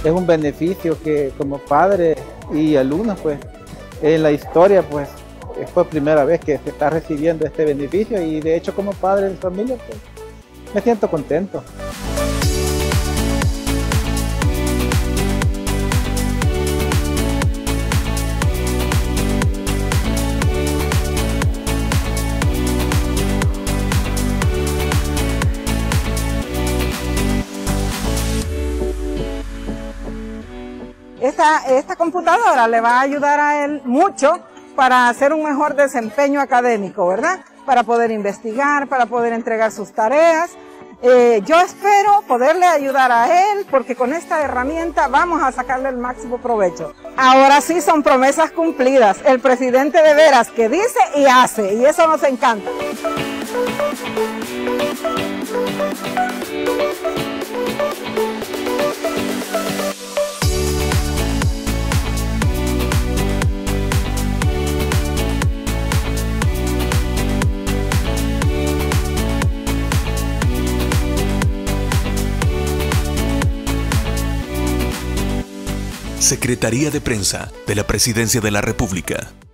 es un beneficio que como padres y alumnos, pues, en la historia, pues, es por primera vez que se está recibiendo este beneficio y de hecho como padre de familia, pues, me siento contento. Esta computadora le va a ayudar a él mucho para hacer un mejor desempeño académico, ¿verdad? Para poder investigar, para poder entregar sus tareas. Yo espero poderle ayudar a él porque con esta herramienta vamos a sacarle el máximo provecho. Ahora sí son promesas cumplidas. El presidente de veras que dice y hace, y eso nos encanta. Secretaría de Prensa de la Presidencia de la República.